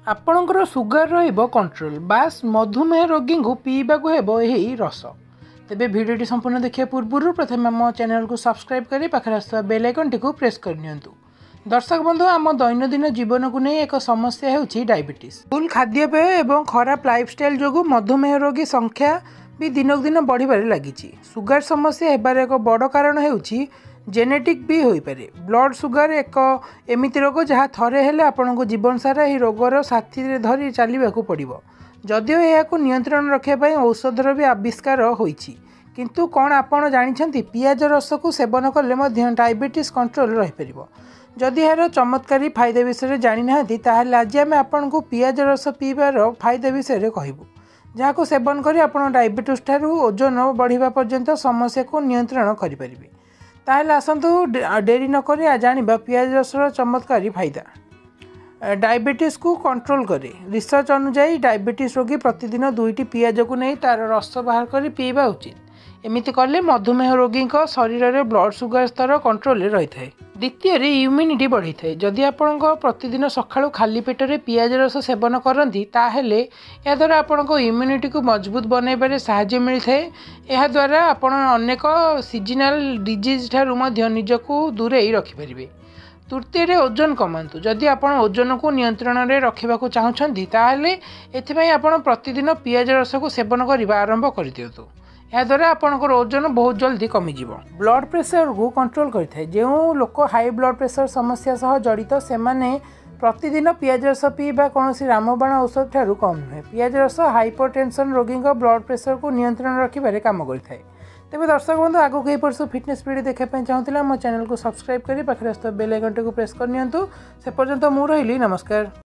आपणकर सुगर रहिबो कंट्रोल बास मधुमेह रोगी को पीवाक हेबो एही रस। तेबे भिडियोटी संपूर्ण देखिया पूर्व प्रथम आम चैनल को सब्सक्राइब करी पाखरे आसुवा बेल आइकन टी को प्रेस करनियंतु। दर्शक बंधु आम दैनंदिन जीवन को नहीं एक समस्या होउछि डायबिटीज। भूल खाद्यपेय एवं खराब लाइफस्टाइल जोगु मधुमेह रोगी संख्या भी दिनक दिन बढ़िबारे लागिछि। सुगर समस्या हेबार एक बड़ कारण हेउछि जेनेटिक भी हो पारे। ब्लड सुगर एक एमिति रोग जहाँ थरे हेले आपन को जीवन सारा यह रोगर साथी धरी चलवाक पड़ो। जदिओ यह नियंत्रण रखापी औषधर भी आविष्कार होइछि, किंतु कौन आपड़ जानी पियाज रस को सेवन कले डायबिटीज कंट्रोल रहीपर। जदि यार चमत्कारी फायदा विषय जानी ना ताहले आज आम आपन को पियाज रस पीबार फायदा विषय कहबू, जहाँ को सेवन कर आप डायबिटीज ठारू ओजन बढ़िबा पर्यंत समस्या को नियंत्रण करें। ताहले आसतु डेरी नक जाना पियाज रसर चमत्कारी फायदा। डायबिटीज को कंट्रोल करे। रिसर्च अनुसार डायबिटीज रोगी प्रतिदिन 2टी पियाज को नहीं तार रस बाहर कर पीवा उचित। एमिति कले मधुमेह रोगी शरीर में ब्लड सुगर स्तर कंट्रोल रही है। द्वितीय इम्यूनिटी बढ़ी थाए। जदि आपण प्रतिदिन सकाळु खाली पेटरे पियाज रस सेवन करती ताहेले या द्वारा आपण इम्यूनिटी को मजबूत बनइबारे साहाय्य मिलता है। यह द्वारा आपण अनेक सीजनल डिजीज ठारू मध्य निजको दूरेई रखिपारे। तृतीय ओजन कमातु। जदि आपण ओजन को नियंत्रण में रखा चाहते ताहेले एथिपाई आपण प्रतिदिन पियाज रस को सेवन करने आरंभ कर दियंतु। या द्वारा आपणकर ओजन बहुत जल्दी कमिजिव। ब्लड प्रेशर को कंट्रोल करता। जो लोक हाई ब्लड प्रेशर समस्या सह जड़ित से माने प्रतिदिन पियाज रस पीवा कौन रामबाण औषध ठारू कम नुहे। पियाज रस हाइपरटेंशन रोगी ब्लड प्रेशर को नियंत्रण रखिबारे काम करता है। तेज दर्शक बंधु आगक यही परसु फिटनेस वीडियो देखापी चाहूला मो चैनल को सब्सक्राइब करी पाखरे बेल आइकन टी को प्रेस करनियंतु। से पर्यंत मु रहिली नमस्कार।